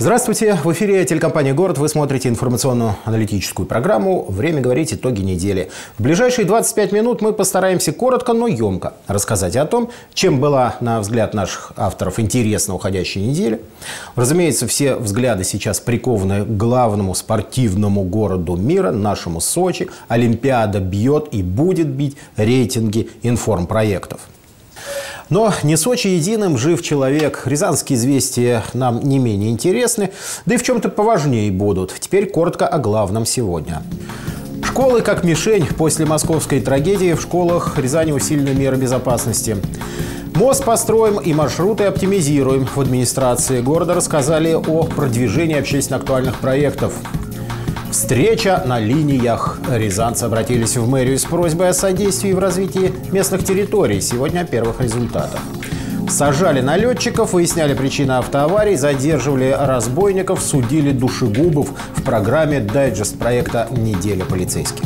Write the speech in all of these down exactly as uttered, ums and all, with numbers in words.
Здравствуйте! В эфире телекомпания «Город». Вы смотрите информационную аналитическую программу «Время говорить. Итоги недели». В ближайшие двадцать пять минут мы постараемся коротко, но емко рассказать о том, чем была, на взгляд наших авторов, интересна уходящая неделя. Разумеется, все взгляды сейчас прикованы к главному спортивному городу мира, нашему Сочи. Олимпиада бьет и будет бить рейтинги информпроектов. Но не Сочи единым жив человек. Рязанские известия нам не менее интересны, да и в чем-то поважнее будут. Теперь коротко о главном сегодня. Школы как мишень. После московской трагедии в школах Рязани усилены меры безопасности. Мост построим и маршруты оптимизируем. В администрации города рассказали о продвижении общественно актуальных проектов. Встреча на линиях. Рязанцы обратились в мэрию с просьбой о содействии в развитии местных территорий. Сегодня о первых результатах. Сажали налетчиков, выясняли причины автоаварий, задерживали разбойников, судили душегубов в программе «Дайджест» проекта «Неделя полицейских».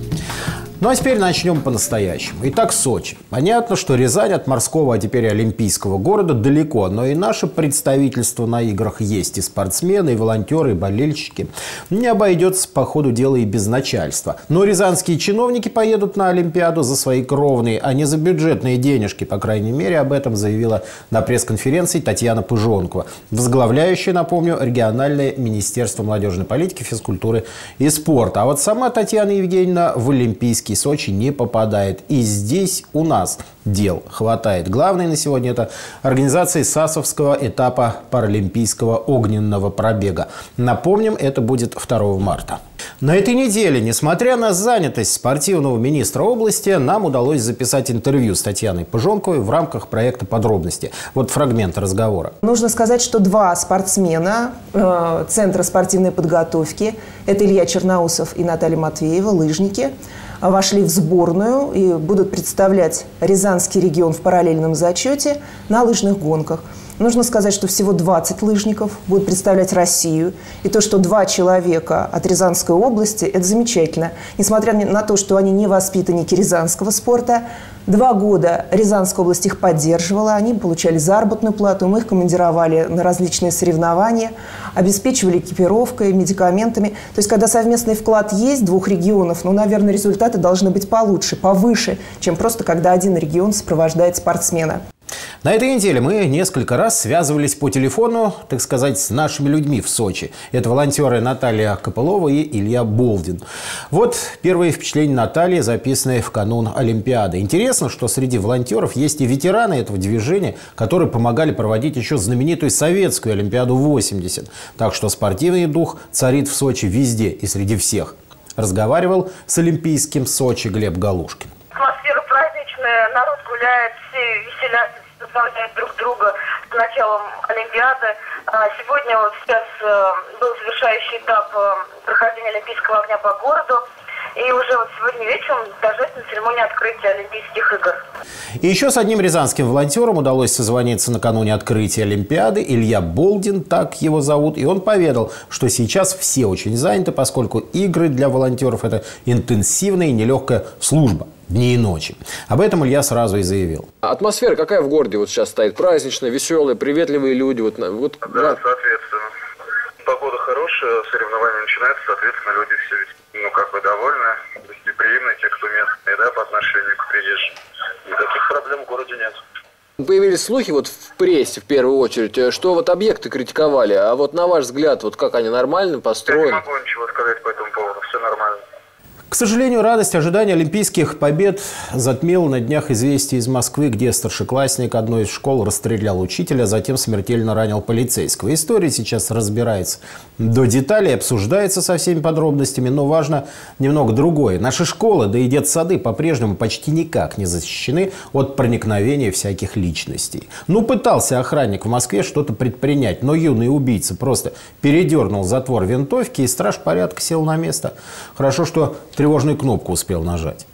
Ну а теперь начнем по-настоящему. Итак, Сочи. Понятно, что Рязань от морского, а теперь олимпийского города далеко, но и наше представительство на играх есть. И спортсмены, и волонтеры, и болельщики. Не обойдется по ходу дела и без начальства. Но рязанские чиновники поедут на Олимпиаду за свои кровные, а не за бюджетные денежки. По крайней мере, об этом заявила на пресс-конференции Татьяна Пыжонкова, возглавляющая, напомню, региональное министерство молодежной политики, физкультуры и спорта. А вот сама Татьяна Евгеньевна в Олимпийский Сочи не попадает. И здесь у нас дел хватает. Главное на сегодня – это организация Сасовского этапа паралимпийского огненного пробега. Напомним, это будет второго марта. На этой неделе, несмотря на занятость спортивного министра области, нам удалось записать интервью с Татьяной Пыжонковой в рамках проекта «Подробности». Вот фрагмент разговора. Нужно сказать, что два спортсмена э, Центра спортивной подготовки – это Илья Черноусов и Наталья Матвеева, лыжники – вошли в сборную и будут представлять Рязанский регион в параллельном зачете на лыжных гонках. Нужно сказать, что всего двадцать лыжников будут представлять Россию. И то, что два человека от Рязанской области, это замечательно. Несмотря на то, что они не воспитанники рязанского спорта, два года Рязанская область их поддерживала, они получали заработную плату, мы их командировали на различные соревнования, обеспечивали экипировкой, медикаментами. То есть, когда совместный вклад есть двух регионов, ну, наверное, результаты должны быть получше, повыше, чем просто когда один регион сопровождает спортсмена. На этой неделе мы несколько раз связывались по телефону, так сказать, с нашими людьми в Сочи. Это волонтеры Наталья Копылова и Илья Болдин. Вот первые впечатления Натальи, записанные в канун Олимпиады. Интересно, что среди волонтеров есть и ветераны этого движения, которые помогали проводить еще знаменитую советскую Олимпиаду восемьдесят. Так что спортивный дух царит в Сочи везде и среди всех. Разговаривал с олимпийским Сочи Глеб Галушкин. Атмосфера праздничная, народ гуляет, все веселятся, поздравляют друг друга с началом Олимпиады. Сегодня вот сейчас был завершающий этап прохождения Олимпийского огня по городу. И уже вот сегодня вечером торжественная церемония открытия Олимпийских игр. И еще с одним рязанским волонтером удалось созвониться накануне открытия Олимпиады. Илья Болдин, так его зовут. И он поведал, что сейчас все очень заняты, поскольку игры для волонтеров – это интенсивная и нелегкая служба. Дни и ночи. Об этом Илья сразу и заявил. Атмосфера какая в городе вот сейчас стоит? Праздничная, веселая, приветливые люди. Вот, вот, да, да, соответственно. Погода хорошая, соревнования начинаются, соответственно, люди все ну, как бы довольны, гостеприимны, те, кто местные, да, по отношению к приезжим. Никаких проблем в городе нет. Появились слухи вот в прессе, в первую очередь, что вот объекты критиковали, а вот на ваш взгляд, вот как они нормально построены? Я не могу ничего сказать по этому поводу, все нормально. К сожалению, радость ожидания олимпийских побед затмила на днях известие из Москвы, где старшеклассник одной из школ расстрелял учителя, а затем смертельно ранил полицейского. История сейчас разбирается до деталей, обсуждается со всеми подробностями, но важно немного другое. Наши школы, да и детсады по-прежнему почти никак не защищены от проникновения всяких личностей. Ну, пытался охранник в Москве что-то предпринять, но юный убийца просто передернул затвор винтовки, и страж порядка сел на место. Хорошо, что тревожную кнопку успел нажать.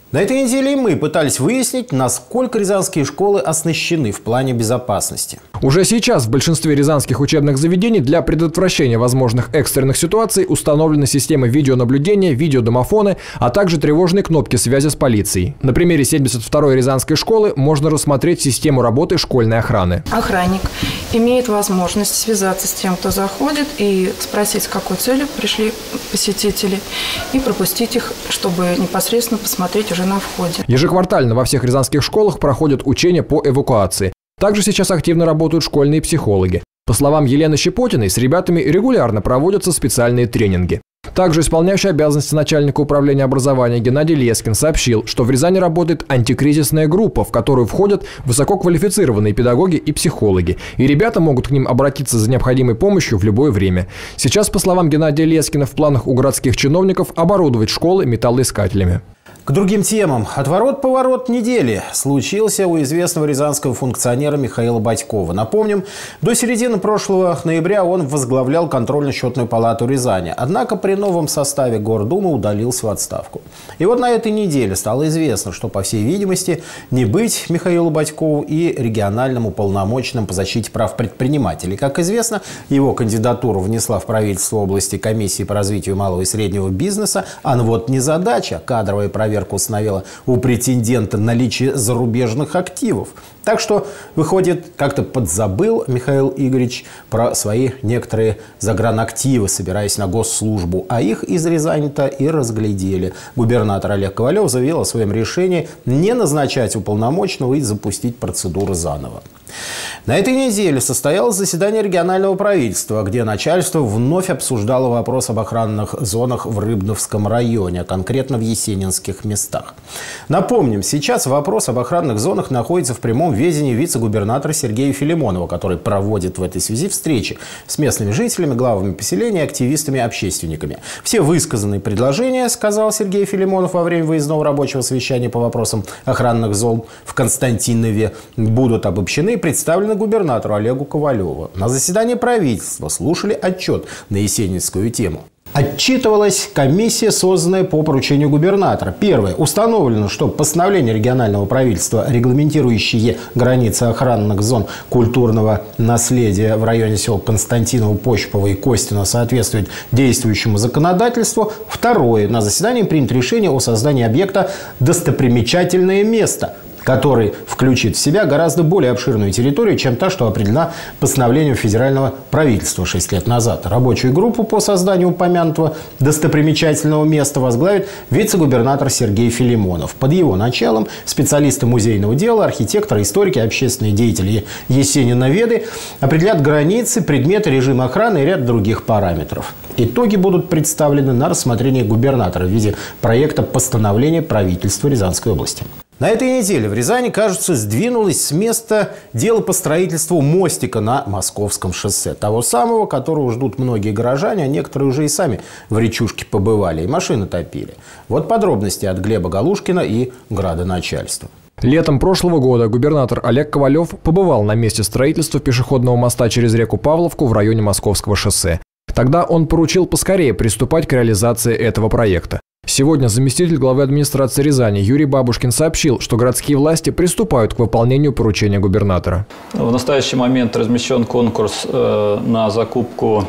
На этой неделе мы пытались выяснить, насколько рязанские школы оснащены в плане безопасности. Уже сейчас в большинстве рязанских учебных заведений для предотвращения возможных экстренных ситуаций установлены системы видеонаблюдения, видеодомофоны, а также тревожные кнопки связи с полицией. На примере семьдесят второй Рязанской школы можно рассмотреть систему работы школьной охраны. Охранник имеет возможность связаться с тем, кто заходит, и спросить, с какой целью пришли посетители, и пропустить их, чтобы непосредственно посмотреть уже на входе. Ежеквартально во всех рязанских школах проходят учения по эвакуации. Также сейчас активно работают школьные психологи. По словам Елены Щепотиной, с ребятами регулярно проводятся специальные тренинги. Также исполняющий обязанности начальника управления образования Геннадий Лескин сообщил, что в Рязани работает антикризисная группа, в которую входят высококвалифицированные педагоги и психологи. И ребята могут к ним обратиться за необходимой помощью в любое время. Сейчас, по словам Геннадия Лескина, в планах у городских чиновников оборудовать школы металлоискателями. К другим темам. Отворот-поворот недели случился у известного рязанского функционера Михаила Батькова. Напомним, до середины прошлого ноября он возглавлял контрольно-счетную палату Рязани. Однако при новом составе Гордумы удалился в отставку. И вот на этой неделе стало известно, что, по всей видимости, не быть Михаилу Батькову и региональному полномочным по защите прав предпринимателей. Как известно, его кандидатуру внесла в правительство области комиссии по развитию малого и среднего бизнеса. А вот незадача, кадровая проверка установила у претендента наличие зарубежных активов. Так что, выходит, как-то подзабыл Михаил Игоревич про свои некоторые загранактивы, собираясь на госслужбу. А их из Рязани-то и разглядели. Губернатор Олег Ковалев заявил о своем решении не назначать уполномоченного и запустить процедуру заново. На этой неделе состоялось заседание регионального правительства, где начальство вновь обсуждало вопрос об охранных зонах в Рыбновском районе, а конкретно в Есенинских местах. Напомним, сейчас вопрос об охранных зонах находится в прямом ведении вице-губернатора Сергея Филимонова, который проводит в этой связи встречи с местными жителями, главами поселения, активистами, общественниками. Все высказанные предложения, сказал Сергей Филимонов во время выездного рабочего совещания по вопросам охранных зон в Константинове, будут обобщены и представлены губернатору Олегу Ковалеву. На заседании правительства слушали отчет на есенинскую тему. Отчитывалась комиссия, созданная по поручению губернатора. Первое. Установлено, что постановление регионального правительства, регламентирующее границы охранных зон культурного наследия в районе сел Константиново, Пощепово и Костино, соответствует действующему законодательству. Второе. На заседании принято решение о создании объекта «Достопримечательное место», который включит в себя гораздо более обширную территорию, чем та, что определена постановлением федерального правительства шесть лет назад. Рабочую группу по созданию упомянутого достопримечательного места возглавит вице-губернатор Сергей Филимонов. Под его началом специалисты музейного дела, архитекторы, историки, общественные деятели Есениноведы определят границы, предметы, режим охраны и ряд других параметров. Итоги будут представлены на рассмотрение губернатора в виде проекта постановления правительства Рязанской области. На этой неделе в Рязани, кажется, сдвинулось с места дело по строительству мостика на Московском шоссе. Того самого, которого ждут многие горожане, а некоторые уже и сами в речушке побывали и машины топили. Вот подробности от Глеба Галушкина и градоначальства. Летом прошлого года губернатор Олег Ковалев побывал на месте строительства пешеходного моста через реку Павловку в районе Московского шоссе. Тогда он поручил поскорее приступать к реализации этого проекта. Сегодня заместитель главы администрации Рязани Юрий Бабушкин сообщил, что городские власти приступают к выполнению поручения губернатора. В настоящий момент размещен конкурс на закупку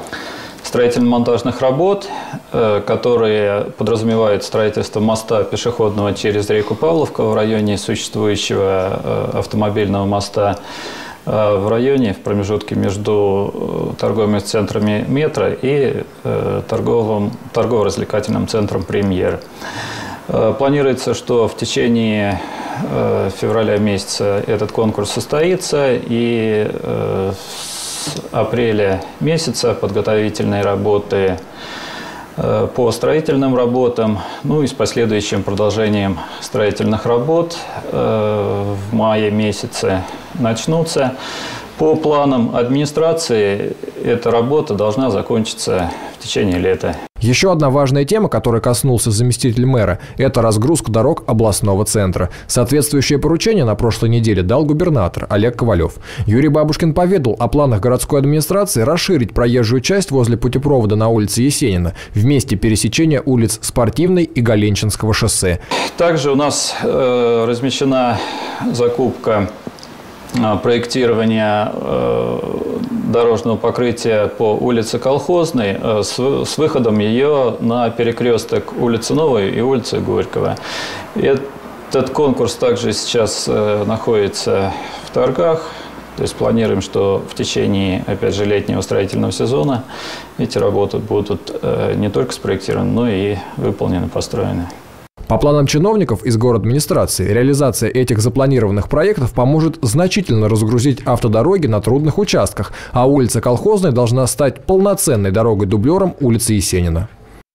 строительно-монтажных работ, которые подразумевают строительство моста пешеходного через реку Павловка в районе существующего автомобильного моста в районе, в промежутке между торговыми центрами «Метро» и торговым, торгово-развлекательным центром «Премьер». Планируется, что в течение февраля месяца этот конкурс состоится, и с апреля месяца подготовительные работы по строительным работам, ну и с последующим продолжением строительных работ в мае месяце начнутся. По планам администрации эта работа должна закончиться в течение лета. Еще одна важная тема, которой коснулся заместитель мэра – это разгрузка дорог областного центра. Соответствующее поручение на прошлой неделе дал губернатор Олег Ковалев. Юрий Бабушкин поведал о планах городской администрации расширить проезжую часть возле путепровода на улице Есенина в месте пересечения улиц Спортивной и Галенчинского шоссе. Также у нас э, размещена закупка проектирования э, дорожного покрытия по улице Колхозной э, с, с выходом ее на перекресток улицы Новой и улицы Горького. Этот конкурс также сейчас э, находится в торгах. То есть планируем, что в течение, опять же, летнего строительного сезона эти работы будут э, не только спроектированы, но и выполнены, построены. По планам чиновников из городадминистрации, реализация этих запланированных проектов поможет значительно разгрузить автодороги на трудных участках, а улица Колхозная должна стать полноценной дорогой-дублером улицы Есенина.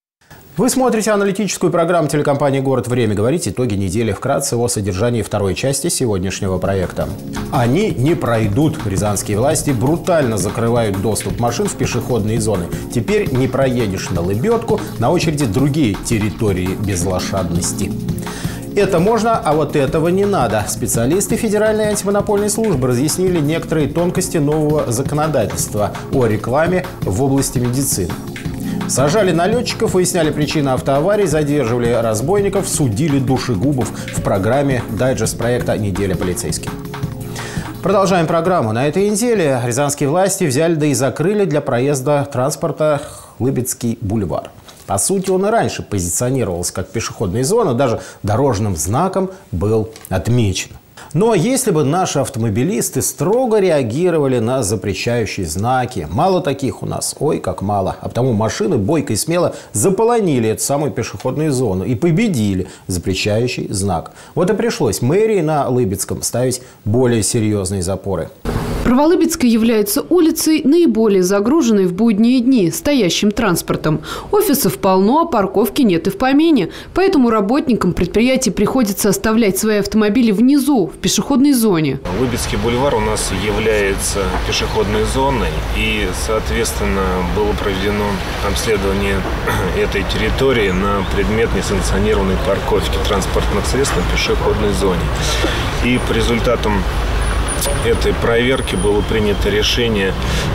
Вы смотрите аналитическую программу телекомпании «Город. Время говорить». Итоги недели. Вкратце о содержании второй части сегодняшнего проекта. Они не пройдут. Рязанские власти брутально закрывают доступ машин в пешеходные зоны. Теперь не проедешь на лебедку. На очереди другие территории безлошадности. Это можно, а вот этого не надо. Специалисты Федеральной антимонопольной службы разъяснили некоторые тонкости нового законодательства о рекламе в области медицины. Сажали налетчиков, выясняли причины автоаварий, задерживали разбойников, судили душегубов в программе «Дайджест» проекта «Неделя полицейских». Продолжаем программу. На этой неделе рязанские власти взяли да и закрыли для проезда транспорта Лыбецкий бульвар. По сути, он и раньше позиционировался как пешеходная зона, даже дорожным знаком был отмечен. Но если бы наши автомобилисты строго реагировали на запрещающие знаки, мало таких у нас, ой, как мало, а потому машины бойко и смело заполонили эту самую пешеходную зону и победили запрещающий знак. Вот и пришлось мэрии на Лыбецком ставить более серьезные запоры. Праволыбецкая является улицей, наиболее загруженной в будние дни стоящим транспортом. Офисов полно, а парковки нет и в помине. Поэтому работникам предприятий приходится оставлять свои автомобили внизу, в пешеходной зоне. Лыбецкий бульвар у нас является пешеходной зоной. И, соответственно, было проведено обследование этой территории на предмет несанкционированной парковки транспортных средств на пешеходной зоне. И по результатам этой проверки было принято решение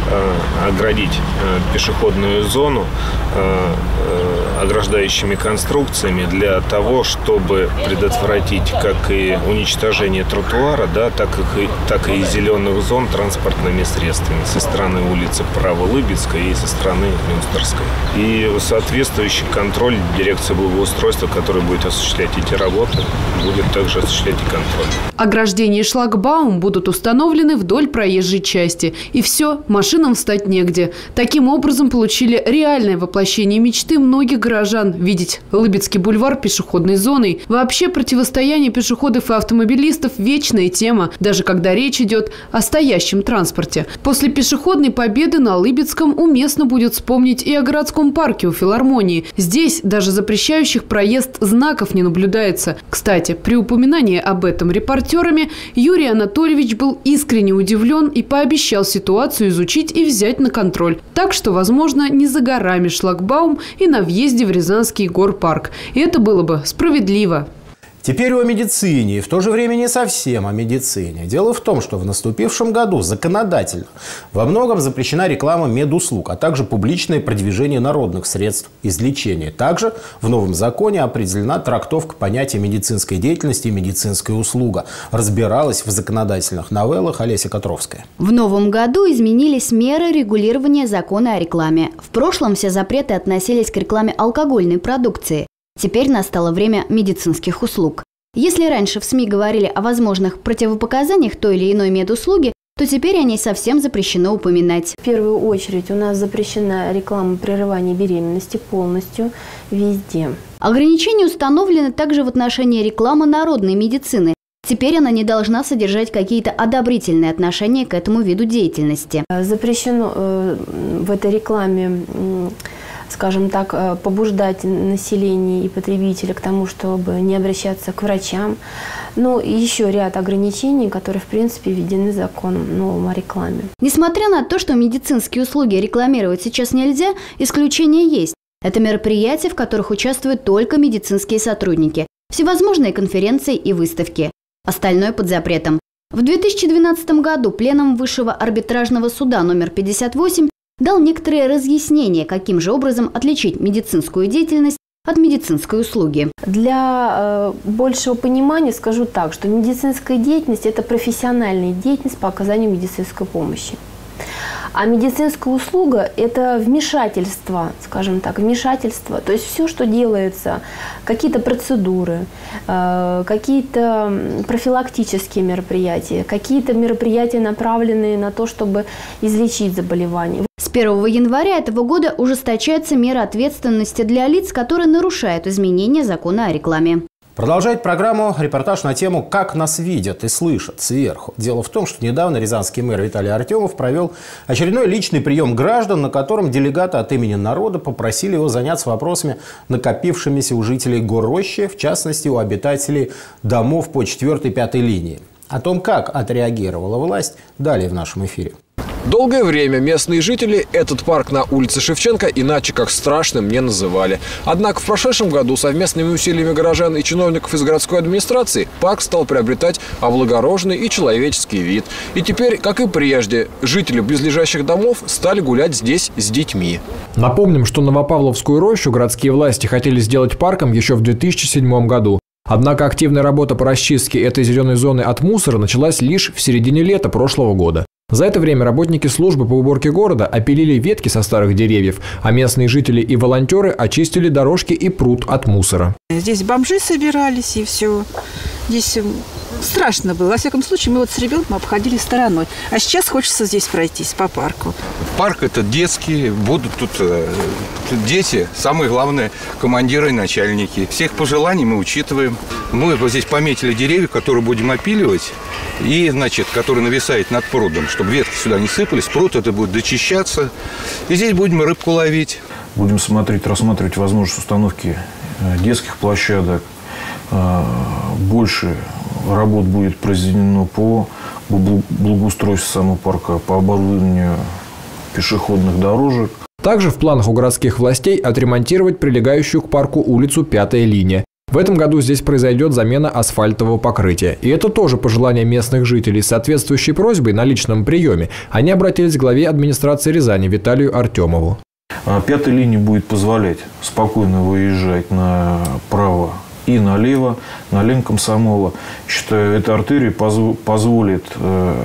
э, оградить э, пешеходную зону э, э, ограждающими конструкциями для того, чтобы предотвратить как и уничтожение тротуара, да, так, и, так и зеленых зон транспортными средствами со стороны улицы Праволыбецкой и со стороны Мюнстерской. И соответствующий контроль дирекции благоустройства, который будет осуществлять эти работы, будет также осуществлять и контроль. Ограждение и шлагбаум будут установлены вдоль проезжей части. И все, машинам встать негде. Таким образом получили реальное воплощение мечты многих горожан видеть Лыбецкий бульвар пешеходной зоной. Вообще противостояние пешеходов и автомобилистов – вечная тема, даже когда речь идет о стоящем транспорте. После пешеходной победы на Лыбецком уместно будет вспомнить и о городском парке у филармонии. Здесь даже запрещающих проезд знаков не наблюдается. Кстати, при упоминании об этом репортерами Юрий Анатольевич был искренне удивлен и пообещал ситуацию изучить и взять на контроль. Так что, возможно, не за горами шлагбаум и на въезде в Рязанский горпарк. И это было бы справедливо. Теперь о медицине, и в то же время не совсем о медицине. Дело в том, что в наступившем году законодательно во многом запрещена реклама медуслуг, а также публичное продвижение народных средств излечения. Также в новом законе определена трактовка понятия медицинской деятельности и медицинская услуга. Разбиралась в законодательных новеллах Олеся Котровская. В новом году изменились меры регулирования закона о рекламе. В прошлом все запреты относились к рекламе алкогольной продукции. Теперь настало время медицинских услуг. Если раньше в СМИ говорили о возможных противопоказаниях той или иной медуслуги, то теперь о ней совсем запрещено упоминать. В первую очередь у нас запрещена реклама прерывания беременности полностью везде. Ограничения установлены также в отношении рекламы народной медицины. Теперь она не должна содержать какие-то одобрительные отношения к этому виду деятельности. Запрещено э, в этой рекламе э, скажем так, побуждать население и потребителя к тому, чтобы не обращаться к врачам. Ну, и еще ряд ограничений, которые, в принципе, введены законом новым о рекламе. Несмотря на то, что медицинские услуги рекламировать сейчас нельзя, исключения есть. Это мероприятия, в которых участвуют только медицинские сотрудники, всевозможные конференции и выставки. Остальное под запретом. В две тысячи двенадцатом году Пленум Высшего арбитражного суда номер пятьдесят восемь дал некоторые разъяснения, каким же образом отличить медицинскую деятельность от медицинской услуги. Для э, большего понимания скажу так, что медицинская деятельность – это профессиональная деятельность по оказанию медицинской помощи. А медицинская услуга – это вмешательство, скажем так, вмешательство. То есть все, что делается, какие-то процедуры, э, какие-то профилактические мероприятия, какие-то мероприятия, направленные на то, чтобы излечить заболевание. С первого января этого года ужесточается мера ответственности для лиц, которые нарушают изменения закона о рекламе. Продолжает программу репортаж на тему «Как нас видят и слышат сверху». Дело в том, что недавно рязанский мэр Виталий Артемов провел очередной личный прием граждан, на котором делегаты от имени народа попросили его заняться вопросами, накопившимися у жителей гор Рощи, в частности, у обитателей домов по четвёртой и пятой линии. О том, как отреагировала власть, далее в нашем эфире. Долгое время местные жители этот парк на улице Шевченко иначе как страшным не называли. Однако в прошедшем году совместными усилиями горожан и чиновников из городской администрации парк стал приобретать облагороженный и человеческий вид. И теперь, как и прежде, жители близлежащих домов стали гулять здесь с детьми. Напомним, что Новопавловскую рощу городские власти хотели сделать парком еще в две тысячи седьмом году. Однако активная работа по расчистке этой зеленой зоны от мусора началась лишь в середине лета прошлого года. За это время работники службы по уборке города опилили ветки со старых деревьев, а местные жители и волонтеры очистили дорожки и пруд от мусора. Здесь бомжи собирались и все. Здесь страшно было. Во всяком случае, мы вот с ребенком обходили стороной. А сейчас хочется здесь пройтись по парку. Парк – это детский. Будут тут, тут дети, самые главные командиры и начальники. Всех пожеланий мы учитываем. Мы вот здесь пометили деревья, которые будем опиливать, и, значит, которые нависают над прудом, чтобы ветки сюда не сыпались. Пруд это будет дочищаться. И здесь будем рыбку ловить. Будем смотреть, рассматривать возможность установки детских площадок. Больше работ будет произведено по благоустройству самого парка, по оборудованию пешеходных дорожек. Также в планах у городских властей отремонтировать прилегающую к парку улицу Пятая линия. В этом году здесь произойдет замена асфальтового покрытия. И это тоже пожелание местных жителей. С соответствующей просьбой на личном приеме они обратились к главе администрации Рязани Виталию Артемову. Пятая линия будет позволять спокойно выезжать направо и налево, на линию Комсомола. Считаю, эта артерия позволит э,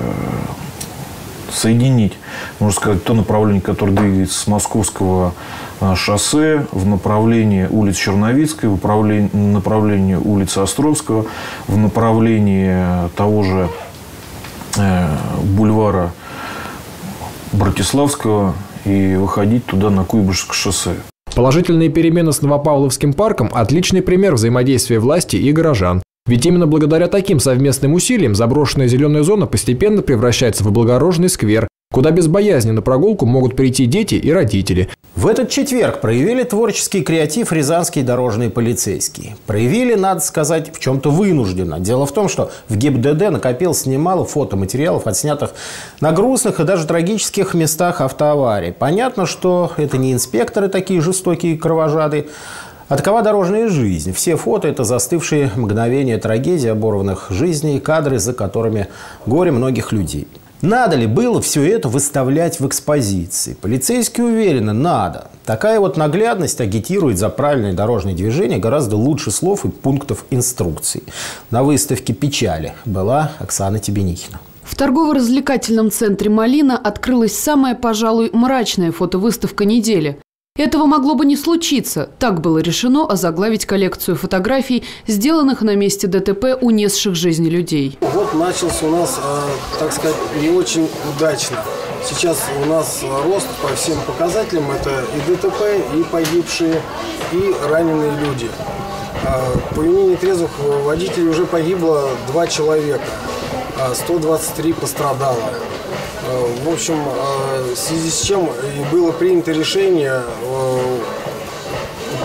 соединить, можно сказать, то направление, которое двигается с Московского шоссе в направлении улицы Черновицкой, в направлении улицы Островского, в направлении того же э, бульвара Братиславского и выходить туда на Куйбышевское шоссе. Положительные перемены с Новопавловским парком – отличный пример взаимодействия власти и горожан. Ведь именно благодаря таким совместным усилиям заброшенная зеленая зона постепенно превращается в облагороженный сквер, куда без боязни на прогулку могут прийти дети и родители. В этот четверг проявили творческий креатив рязанские дорожные полицейские. Проявили, надо сказать, в чем-то вынужденно. Дело в том, что в ГИБДД накопилось немало фотоматериалов, отснятых на грустных и даже трагических местах автоаварий. Понятно, что это не инспекторы такие жестокие и кровожадые, а такова дорожная жизнь. Все фото – это застывшие мгновения трагедии, оборванных жизней, кадры, за которыми горе многих людей. Надо ли было все это выставлять в экспозиции? Полицейские уверены, надо. Такая вот наглядность агитирует за правильное дорожное движение гораздо лучше слов и пунктов инструкций. На выставке «Печали» была Оксана Тебенихина. В торгово-развлекательном центре «Малина» открылась самая, пожалуй, мрачная фотовыставка недели. Этого могло бы не случиться. Так было решено озаглавить коллекцию фотографий, сделанных на месте ДТП, унесших жизни людей. Вот начался у нас, так сказать, не очень удачно. Сейчас у нас рост по всем показателям. Это и ДТП, и погибшие, и раненые люди. По вине нетрезвых водителей уже погибло два человека, сто двадцать три пострадало. В общем, в связи с чем было принято решение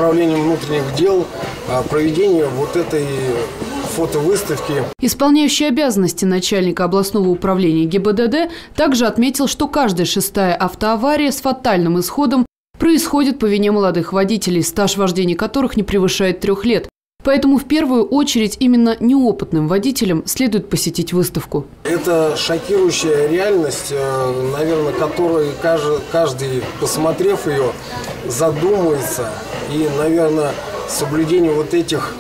управлением внутренних дел проведение вот этой фотовыставки. Исполняющий обязанности начальника областного управления ГИБДД также отметил, что каждая шестая автоавария с фатальным исходом происходит по вине молодых водителей, стаж вождения которых не превышает трех лет. Поэтому в первую очередь именно неопытным водителям следует посетить выставку. Это шокирующая реальность, наверное, которой каждый, каждый, посмотрев ее, задумается. И, наверное, соблюдение вот этих,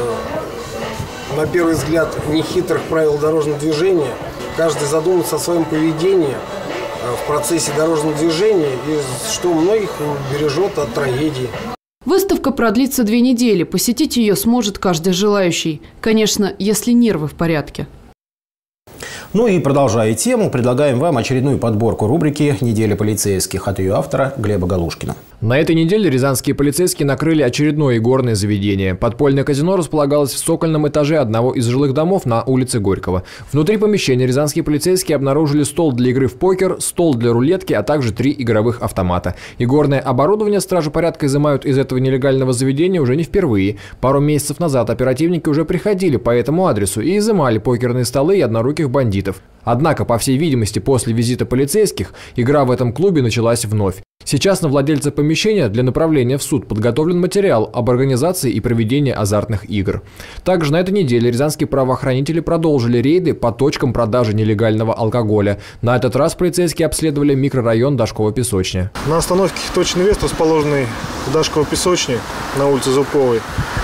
на первый взгляд, нехитрых правил дорожного движения, каждый задумается о своем поведении в процессе дорожного движения и что многих бережет от трагедии. Выставка продлится две недели. Посетить ее сможет каждый желающий. Конечно, если нервы в порядке. Ну и продолжая тему, предлагаем вам очередную подборку рубрики «Неделя полицейских» от ее автора Глеба Галушкина. На этой неделе рязанские полицейские накрыли очередное игорное заведение. Подпольное казино располагалось в цокольном этаже одного из жилых домов на улице Горького. Внутри помещения рязанские полицейские обнаружили стол для игры в покер, стол для рулетки, а также три игровых автомата. Игорное оборудование стражи порядка изымают из этого нелегального заведения уже не впервые. Пару месяцев назад оперативники уже приходили по этому адресу и изымали покерные столы и одноруких бандитов. Однако, по всей видимости, после визита полицейских игра в этом клубе началась вновь. Сейчас на владельца помещения для направления в суд подготовлен материал об организации и проведении азартных игр. Также на этой неделе рязанские правоохранители продолжили рейды по точкам продажи нелегального алкоголя. На этот раз полицейские обследовали микрорайон Дашково-Песочня. На остановке «Точный вест», расположенной в Дашково-Песочне на улице Зубковой,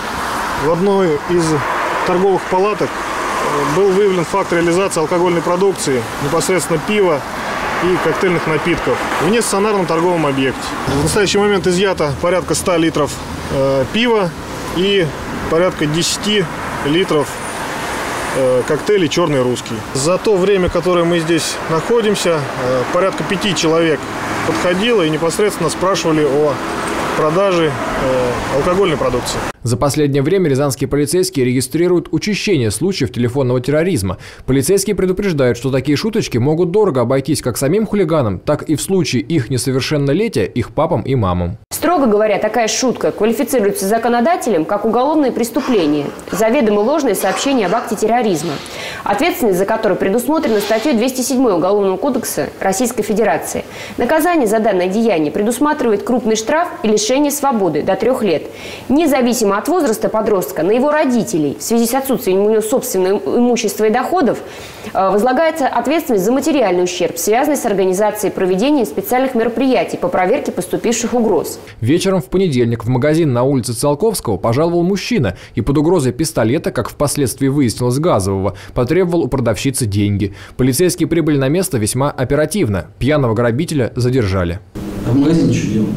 в одной из торговых палаток был выявлен факт реализации алкогольной продукции, непосредственно пива и коктейльных напитков в нестационарном торговом объекте. В настоящий момент изъято порядка ста литров э, пива и порядка десяти литров э, коктейлей «Черный русский». За то время, которое мы здесь находимся, э, порядка пяти человек подходило и непосредственно спрашивали о продаже э, алкогольной продукции. За последнее время рязанские полицейские регистрируют учащение случаев телефонного терроризма. Полицейские предупреждают, что такие шуточки могут дорого обойтись как самим хулиганам, так и в случае их несовершеннолетия их папам и мамам. Строго говоря, такая шутка квалифицируется законодателем как уголовное преступление, заведомо ложное сообщение об акте терроризма, ответственность за которое предусмотрена статьей двести седьмой Уголовного кодекса Российской Федерации. Наказание за данное деяние предусматривает крупный штраф и лишение свободы до трех лет, независимо от возраста подростка, на его родителей в связи с отсутствием у него собственного имущества и доходов возлагается ответственность за материальный ущерб, связанный с организацией проведения специальных мероприятий по проверке поступивших угроз. Вечером в понедельник в магазин на улице Циолковского пожаловал мужчина и под угрозой пистолета, как впоследствии выяснилось газового, потребовал у продавщицы деньги. Полицейские прибыли на место весьма оперативно. Пьяного грабителя задержали. А в магазине что делал?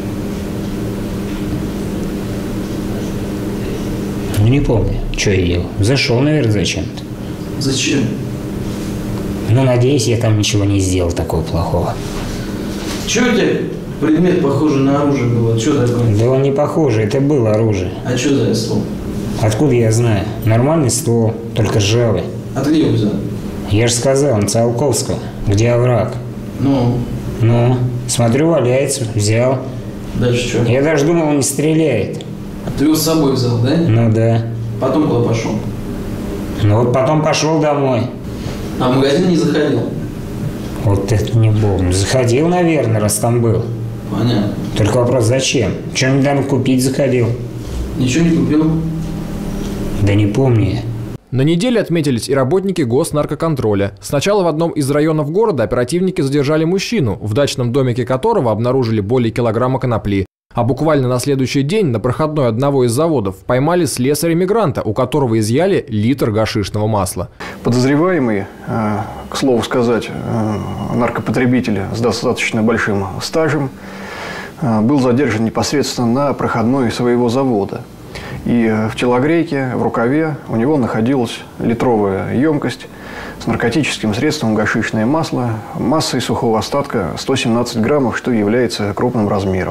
Ну, не помню, что я делал. Зашел, наверное, зачем-то. Зачем? Ну, надеюсь, я там ничего не сделал такого плохого. Чего у тебя предмет похожий на оружие было? Что такое? Да он не похожий, это было оружие. А что за ствол? Откуда я знаю? Нормальный ствол, только ржавый. А ты где его взял? Я же сказал, на Циолковского. Где овраг? Ну? Ну, смотрю, валяется, взял. Дальше что? Я даже думал, он не стреляет. А ты его с собой взял, да? Ну да. Потом куда пошел? Ну вот потом пошел домой. А в магазин не заходил? Вот это не помню. Заходил, наверное, раз там был. Понятно. Только вопрос, зачем? Что недавно купить заходил? Ничего не купил? Да не помню я. На неделе отметились и работники госнаркоконтроля. Сначала в одном из районов города оперативники задержали мужчину, в дачном домике которого обнаружили более килограмма конопли. А буквально на следующий день на проходной одного из заводов поймали слесаря-мигранта, у которого изъяли литр гашишного масла. Подозреваемый, к слову сказать, наркопотребитель с достаточно большим стажем, был задержан непосредственно на проходной своего завода. И в телогрейке, в рукаве у него находилась литровая емкость с наркотическим средством гашишное масло массой сухого остатка сто семнадцать граммов, что является крупным размером.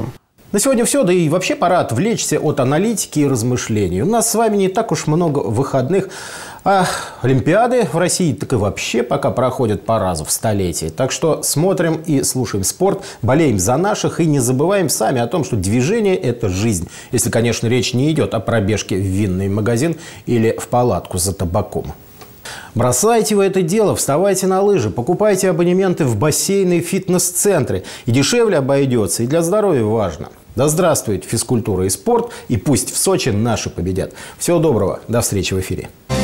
На сегодня все, да и вообще пора отвлечься от аналитики и размышлений. У нас с вами не так уж много выходных, а Олимпиады в России так и вообще пока проходят по разу в столетие. Так что смотрим и слушаем спорт, болеем за наших и не забываем сами о том, что движение – это жизнь. Если, конечно, речь не идет о пробежке в винный магазин или в палатку за табаком. Бросайте вы это дело, вставайте на лыжи, покупайте абонементы в бассейны и фитнес-центры. И дешевле обойдется, и для здоровья важно. Да здравствует физкультура и спорт, и пусть в Сочи наши победят. Всего доброго, до встречи в эфире.